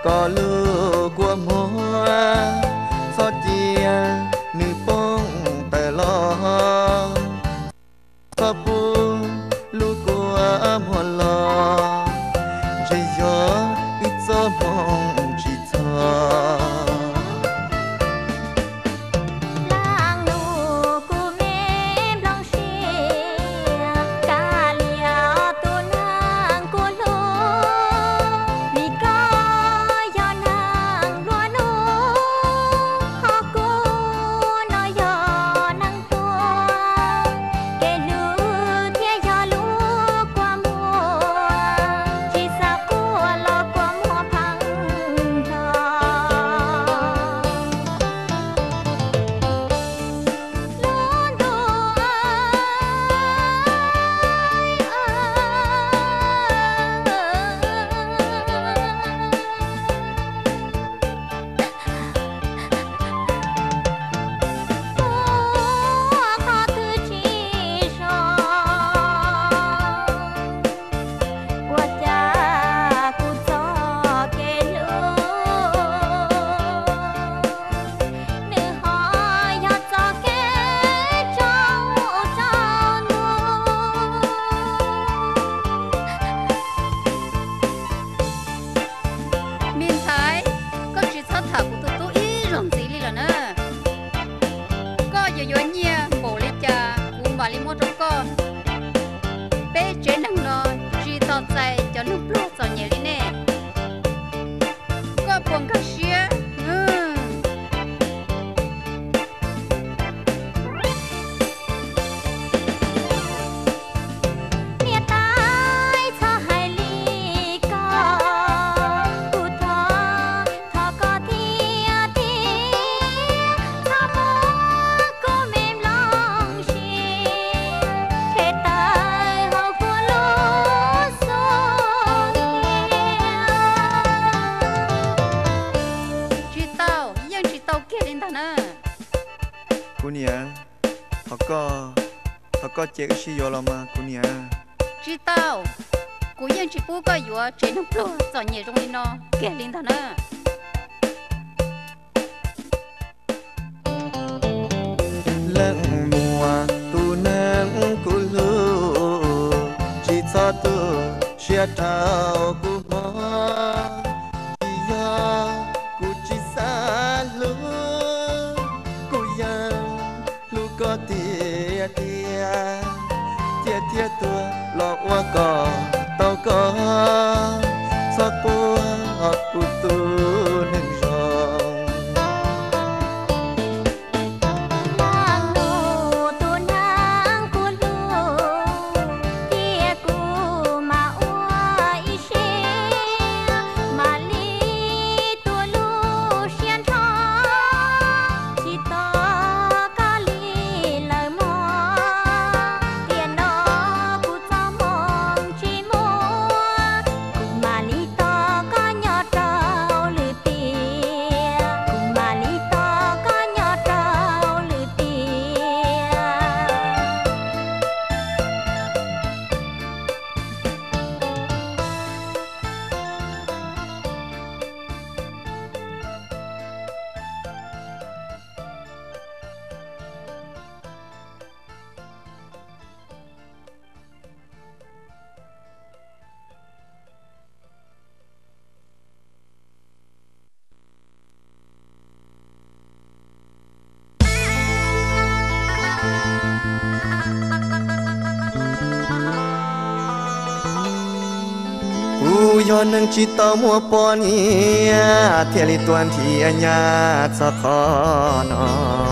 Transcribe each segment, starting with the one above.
có lưu của mua xót chia nữ bông tại lo có bu lưu của mua lo chỉ gió ít gió mong chỉ thọ có chế cái gì rồi mà cô nhỉ? Chỉ tao, cô yên chỉ bố cái gì chế nó pro, giờ nhẹ trong đi nó, kẹt lên thằng nữa. Lặng mùa tu nắng cô lưu, chỉ cho tu chia trao cô hoa, chỉ do cô chỉ xa lưu, cô yang lưu có tia tia tia tua lo qua cò tao có sắc bùa học cụ tu nâng rongย้อนนึงจิตเอามัวปอนี่เทียลิตวนที่อัญญาจะขอนอ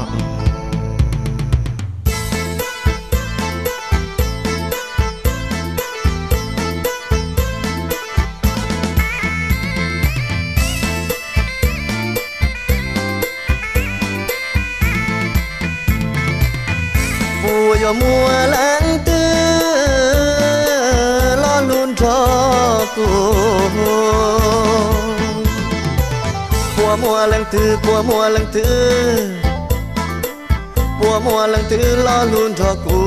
ผู้ยมัวหลังตื้อล้อลุ่นทอกูปัวมัวหลังตื้อปัวมัวหลังตื้อปัวมัวหลังตื้อล้อลุ่นทอกู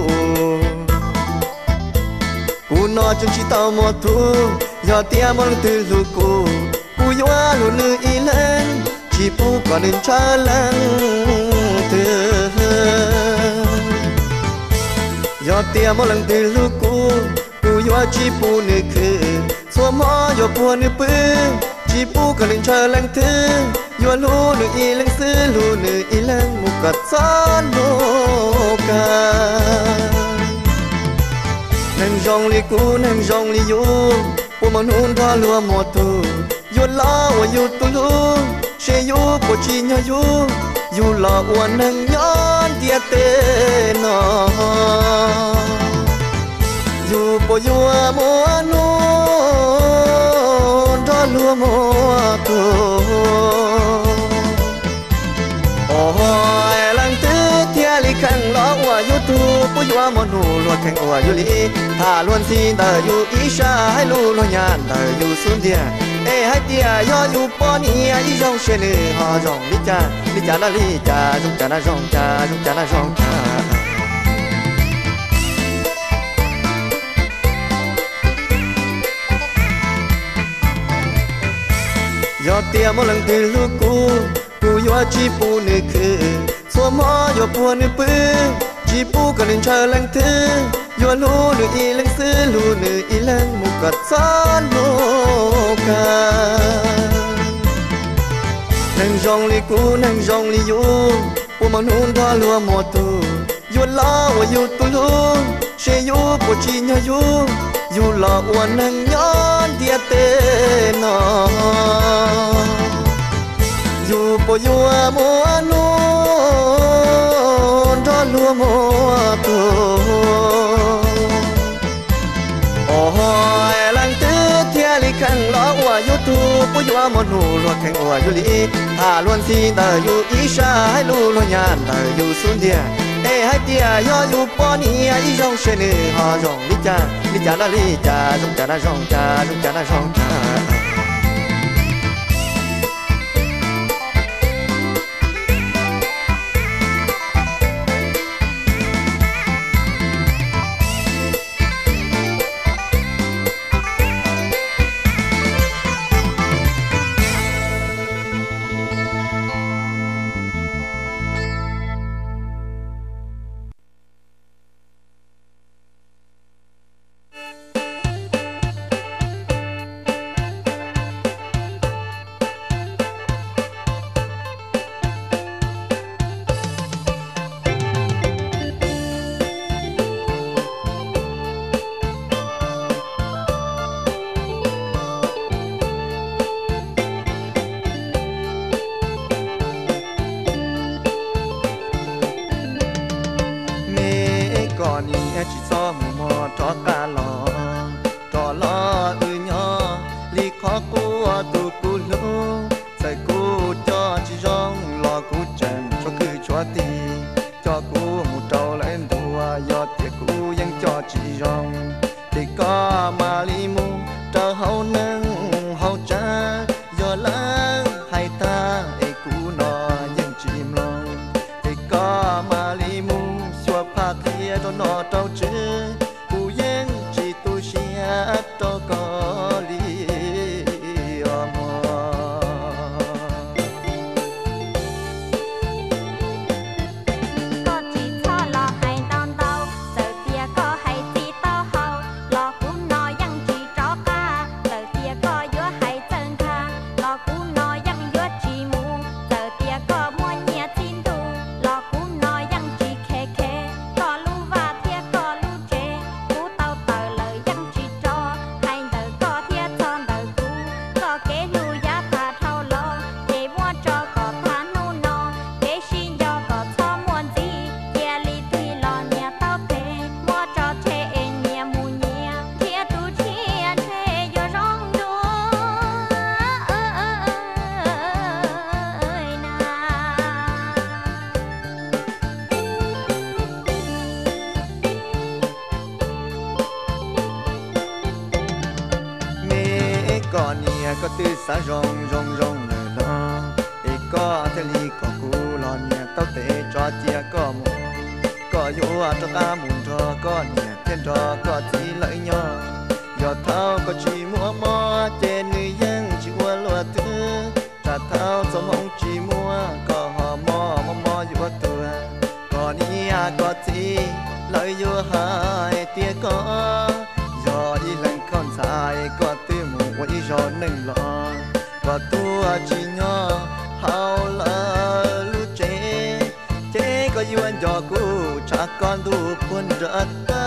นอจนชิตเอาหมดทุยอเตียมหลังตื้อลูกกูปูยัวลูนืออีเล่นจีปูก่อนนึงชาลังเธอยอดเตียมลังตือลูกกูปูยัวจีปูนึกคือสวมหอยอปัวนึกปื้อจีปูก่อนนึงชาลังเธอยัวลูนืออีเล่นซื้อลูนืออีเล่นมุกัดซ้อนโลกานั่งจองลีกูนั่งจองลีอยู่ปูมันหุ่นทอลัวหมดตูอยู่ล้อว่าอยู่ตุลูเชยอยู่ปวดจีนอยู่หล่ออ้วนนั่งย้อนเดียเตนออยู่ปวดอยู่มัวนูทอลัวหมดตูโอ้ยลังตื้อเทียลิขังล้อว่าอยู่ตูปวดอยู่มอนูลวดแข่งว่าอยู่ลีถ้าล้วนซีเตออยู่อีชาให้ลูลอยานเตออยู่สุนเดียเอ้ให้เดียยออยู่ปอนี่อีจงเชลือฮอจงลิจาละลิจาจงจานะจงจาจงจานะจงายอเตียมลังตือลูกกูยัวจีปูนึกคือสวมหอยอปัวนึกปื้อจีปูก็นึงเชลังเธอยัวลูนึกอีลังซื้อลูนึกอีลังมุกัดซ้อนโลกานั่งจองลีกูนั่งจองลีอยู่ปูมันหุ่นทอลัวหมดตูยัวล้อว่าอยู่ตุลูเชยอยู่ปวดจีนอยู่หล่ออ้วนนั่งย้อนเดียเตนออยู่ปวดอยู่มัวนูทอลัวหมดตูโอ้ยลังตื้อเทียลิขังล้อว่าอยู่ตูปุยว่ามันหูลวดแข่งว่าอยู่ลีถ้าล้วนซีเตออยู่อีชาให้ลูลอยานเตออยู่สุนเดียเอ้ให้เดียยออยู่ปอนี่อีจงเชนือฮอจงลิจาละลิจาจงจานะจงจาจงจานะจงจาก่อนนี้จิตซ้อมหมอทอกาลอทอลอยอลีขอกูตูกูลูใส่กูจอจิจองรอกูจันชัวคือชัวตีจอกูหมูเจ้าเล่นตัวยอดเตียกูยังจอจิจองที่ก็มาลีมูเจ้าเฮานั่งเฮาจ้ายอล้างให้ตาไอ้กูนอยังจิมลงที่ก็มาลีมูภาคเทียโดนอเต้าจื้อกูยังจีตูเชียตอกอลีอมอก็จีท่อรอให้ตอนเต้าเจอเตียก็ให้จีเต้าเฮารอกูนอยังจีจอกาเจอเตียก็ยั่วให้เจิงทางรอกูนอยังยั่วจีมูเจอเตียก็มัวเนียจินดูรอกูนอยังจีเคก็รู้ว่าเทียก็รู้เจกูเต้าเตอเลยยังจีจอให้เดอก็เทียจอนเดอกูก็เกนูยาพาเท่าลอเจมัวจอก็พานูนอเกชิยอก็ทอมวนจีเทียลีตุยลอเนียเต้าเพมัวจอเทเองเนียมูเนียเทียตูเทียเทยอร้องดูนาเมก่อนนี้ก็ตื้อสะรงเลยเนาะไอ้ก็เทลีก็กูรอเนี่ยเต้าเตะจอเจียก็หมูก็อยู่ตะกาหมุนทอก็เนี่ยเทียนทอก็จีเลยเนาะยอดเท้าก็จีมัวมอเจนึยังจีวัวลัวตืสมองจีมัวก็หอมออยู่ตัวก็นี้ก็จีเลยอยู่หายเตี้ยก็ยออีหลังคอนสายก็ตื้อหมูอีจอหนึ่งหลอก็ตัวจีญอเฮาละลูเจก็ยวนจอกูจากก่อนดูพ้นรักตา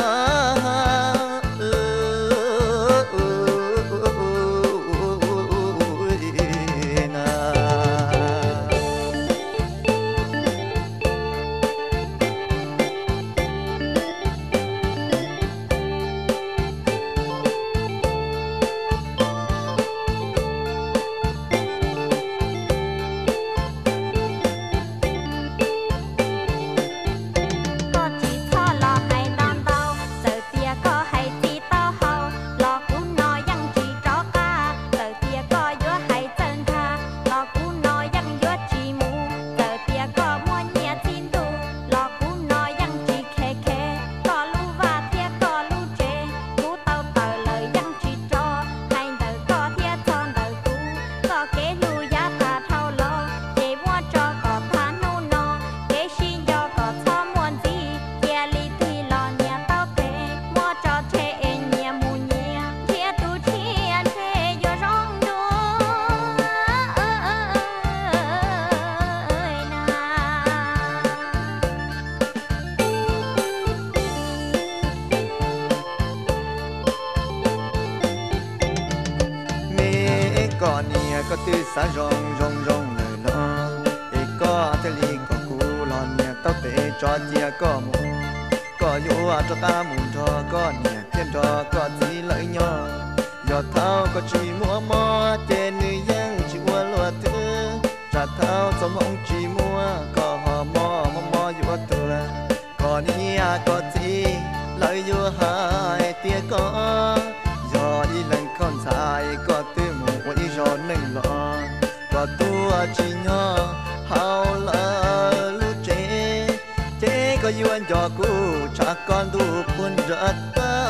ก็เนี่ยก็ตื้อสารองเลยลองเอกก็เทลีก็กูหลอนเนี่ยเต้าเตะจอเจียก็หมูก็อยู่จะตาหมุนทอก็เนี่ยเทียนทอก็จีเลยย่อยอดเท้าก็จีมัวมอเจนยังจีวัวลัวตื้อจัดเท้าสมองจีมัวก็หอมออยู่ตัวก็เนี่ยก็จีเลยอยู่หายเตี้ยก็ยออีหลังคอนสายก็ตื้ออีจอหนึ่งหลอก็ตัวจีญอเฮาละลูเจก็ยวนจอกูจากก่อนดูพ้นรักตา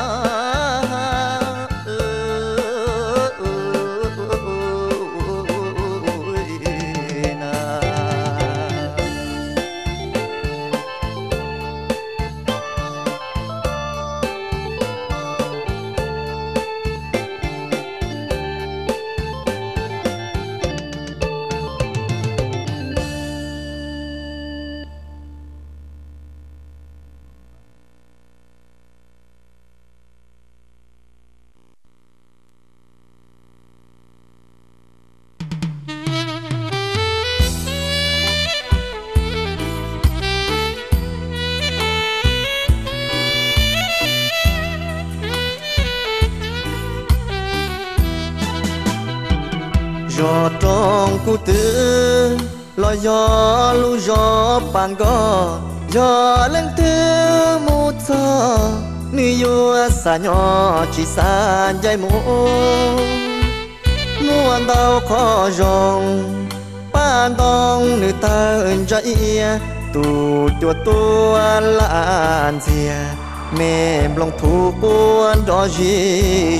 gió trong cu tư lo gió lu gió pan go gió lên tư mu cho ni yo sa nhỏ chỉ sa dây mu muôn đau khó rong pan dong nữ ta ơn dây tu tua lan zia mềm lòng thu buồn đó gì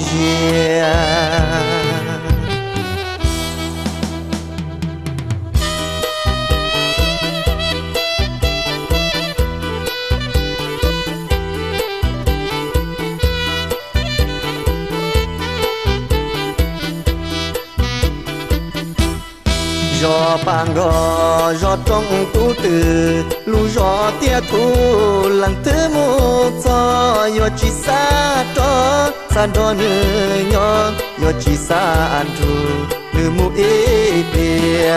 gió bang gò gió trong tu từ lu gió tia thu lăng thứ mu cho yo chỉ xa cho san đo nữ nhỏ yo chỉ xa an thu nữ mu e bia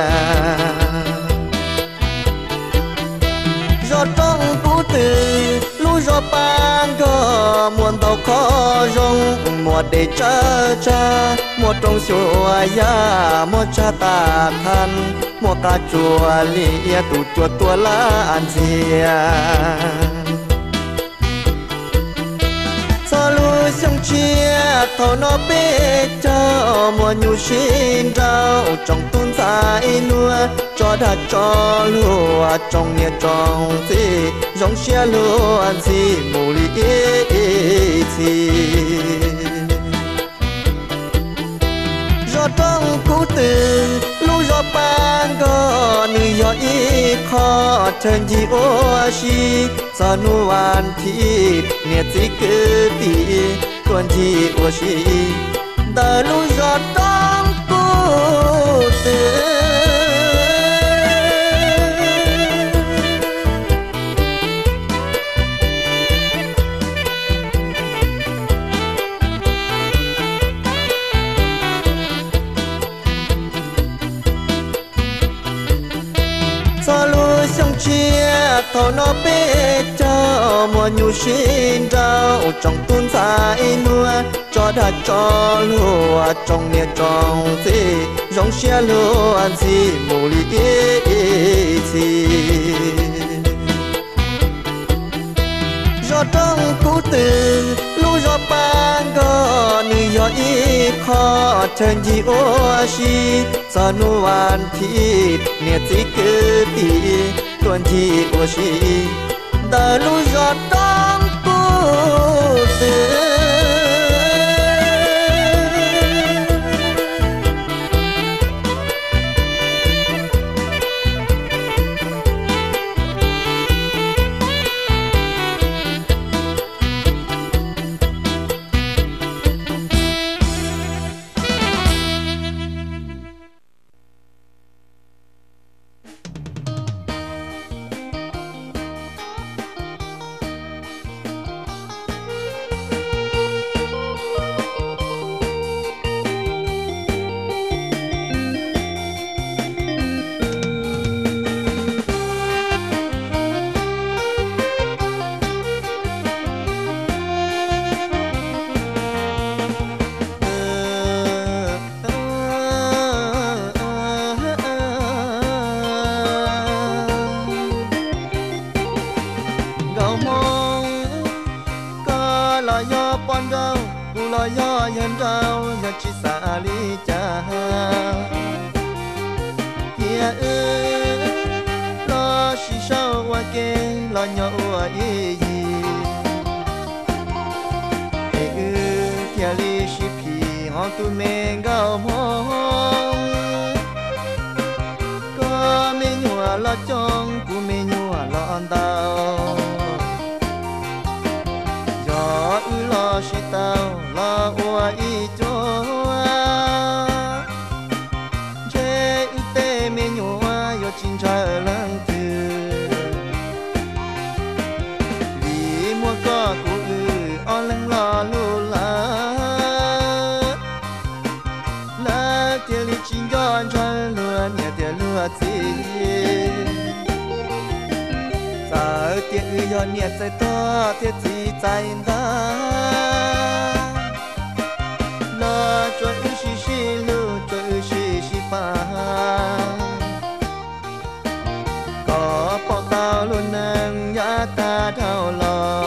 gió trong tu từ lu gió bang gò muôn tàu khó rong một để cha một trong số ya một cha ta thân một cá chùa lia tu tua la an zia cho lu sông chia thầu nó bê cho một nhu xin rau trong tuôn dài lúa cho đã cho lúa trong nhà trong gì giống xe lúa gì mù li gì gió trong cú từ lu gió ban có nữ gió ý khó chân gì ô xí gió nu an thị nhiệt gì cứ tì tuần gì ô xí đời lu gió đông cô tư chia thầu nó bê cho mùa nhu xin rau trong tuôn dài lúa cho đã cho lúa trong nia trong gì giống xe lúa gì mù li gì gió trong cú từ lúa gió ban có nữ gió ý khó chân gì ô xí gió nu an thị nia gì cứ tì tuần gì ô xí đời lu gió đông cô tư nhiệtใจto thiết gìใจđó lo cho ư xì xì lu cho ư xì xì pa có bỏ tao luôn nâng nhã ta thao lo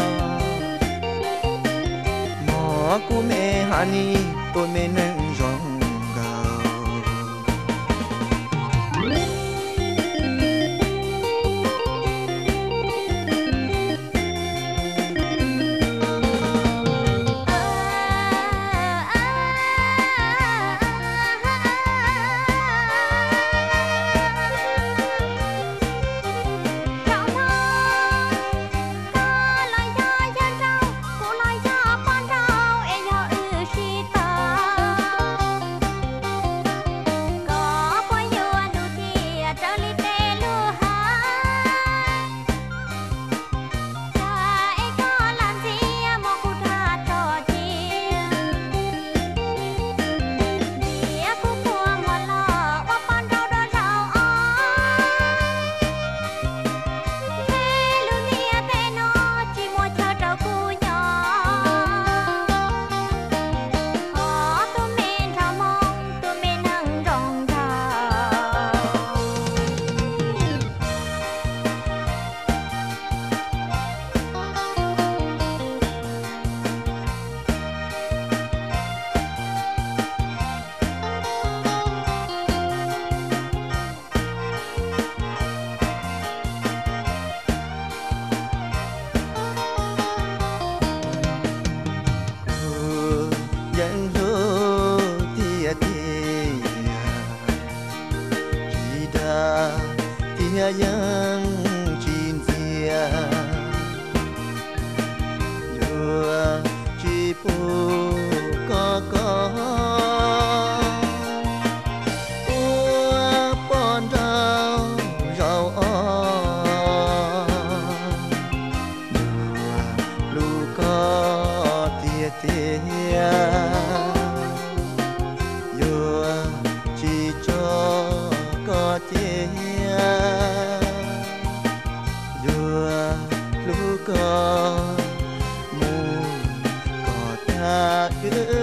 mỏ của mẹ hani tôi mẹ nâng rong gạo Hãy subscribe cho kênh Ghiền Mì Gõ để không bỏ lỡ chia yang chín chia vừa chỉ pu có ua bon rau rau lu có tia tia vừa chỉ cho có tia vừa lu có mu có ta